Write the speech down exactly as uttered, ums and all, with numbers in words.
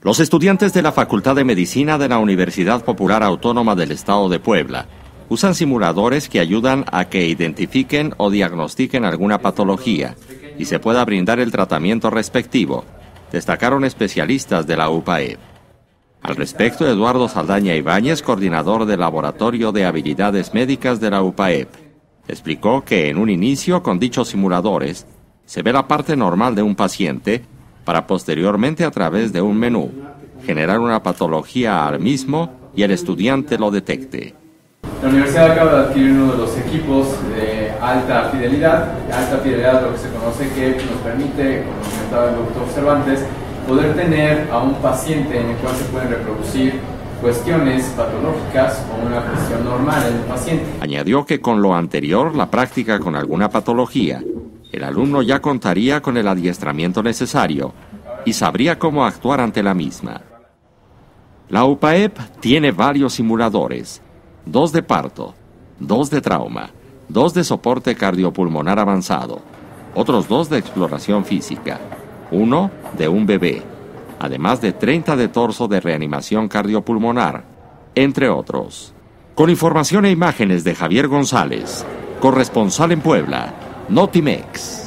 Los estudiantes de la Facultad de Medicina de la Universidad Popular Autónoma del Estado de Puebla usan simuladores que ayudan a que identifiquen o diagnostiquen alguna patología y se pueda brindar el tratamiento respectivo, destacaron especialistas de la U P A E P. Al respecto, Eduardo Saldaña Ibáñez, coordinador del Laboratorio de Habilidades Médicas de la U P A E P, explicó que en un inicio con dichos simuladores se ve la parte normal de un paciente para posteriormente a través de un menú generar una patología al mismo y el estudiante lo detecte. La universidad acaba de adquirir uno de los equipos de alta fidelidad. Alta fidelidad es lo que se conoce, que nos permite, como comentaba el doctor Cervantes, poder tener a un paciente en el cual se pueden reproducir cuestiones patológicas o una cuestión normal en el paciente. Añadió que con lo anterior, la práctica con alguna patología, el alumno ya contaría con el adiestramiento necesario y sabría cómo actuar ante la misma. La U P A E P tiene varios simuladores, dos de parto, dos de trauma, dos de soporte cardiopulmonar avanzado, otros dos de exploración física, uno de un bebé, además de treinta de torso de reanimación cardiopulmonar, entre otros. Con información e imágenes de Javier González, corresponsal en Puebla, Notimex.